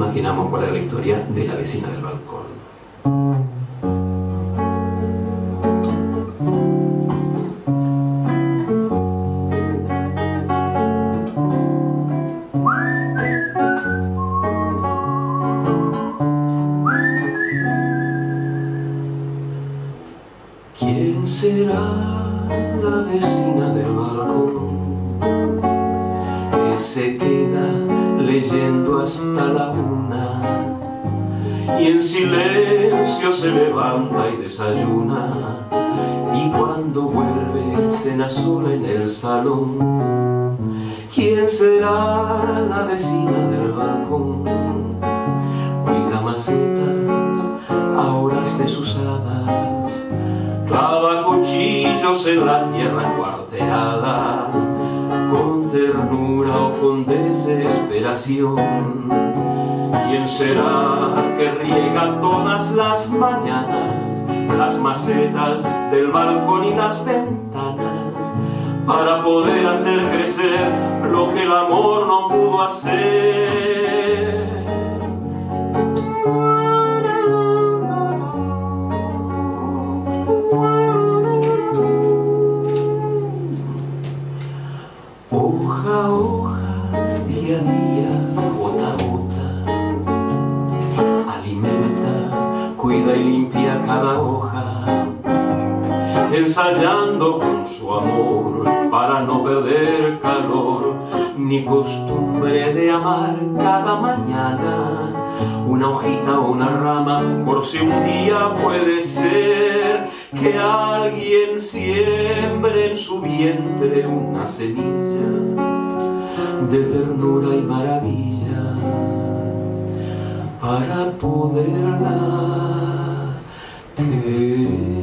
imaginamos cuál es la historia de la vecina del balcón. ¿Quién será la vecina del balcón que se queda leyendo hasta la 1 y en silencio se levanta y desayuna, y cuando vuelve cena sola en el salón? ¿Quién será la vecina del balcón? Cuida macetas a horas desusadas, clava cuchillos en la tierra cuarteada, con ternura o con desesperación. ¿Quién será que riega todas las mañanas las macetas del balcón y las ventanas para poder hacer crecer lo que el amor no pudo hacer? Hoja a hoja, día a día, gota a gota, alimenta, cuida y limpia cada hoja, ensayando con su amor para no perder calor ni costumbre de amar cada mañana. Una hojita o una rama, por si un día puede ser que alguien siembre en su vientre una semilla de ternura y maravilla para poderla querer.